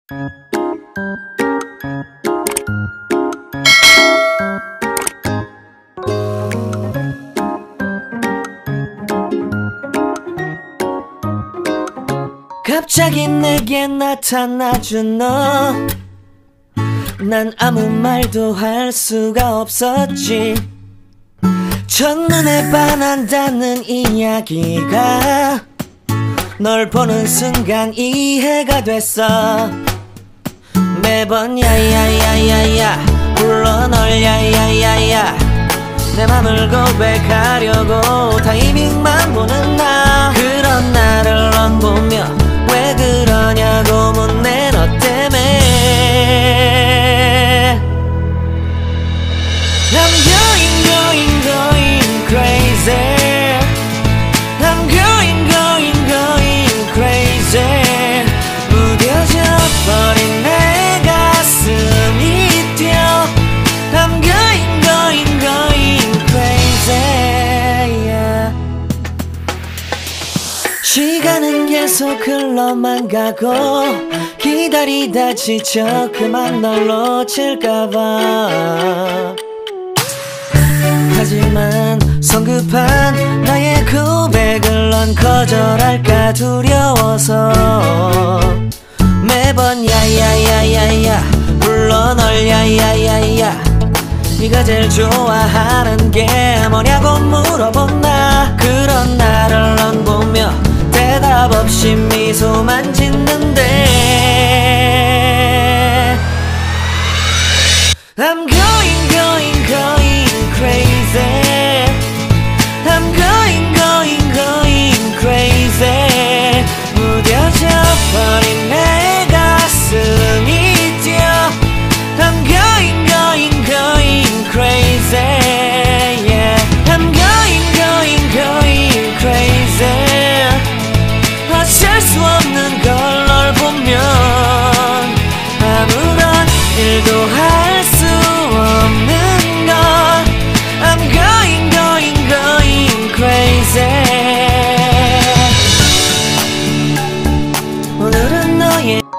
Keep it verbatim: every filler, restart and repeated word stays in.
갑자기 내게 나타나준 너, 난 아무 말도 할 수가 없었지. 첫눈에 반한다는 이야기가 널 보는 순간 이해가 됐어. 매번 야야야야야 불러 널 야야야야, 내 맘을 고백하려고 타이밍만 보는 나. 그런 나를 넌 보며 왜 그러냐고 묻네. 너 때문에 I'm going going going crazy. I'm going going going crazy. 무뎌져 버린 내 가슴이 뛰어. I'm going going going crazy, yeah. 시간은 계속 흘러만 가고 기다리다 지쳐 그만 널 놓칠까봐. 하지만 성급한 나의 고백을 넌 거절할까 두려워서 매번 야야야야야 불러 널 야야야야. 네가 제일 좋아하는 게 뭐냐고 물어본 나. 그런 나를 넌 보며 대답 없이 미소만 짓는데 I'm going going going crazy. I'm going going going crazy. 무뎌져 버린 내 가슴이 뛰어. I'm going going going crazy, yeah. I'm going going going crazy. 어쩔 수 없는 걸 널 보면 아무런 일도 할 수 없는 걸. I'm going going going crazy. 오늘은 너의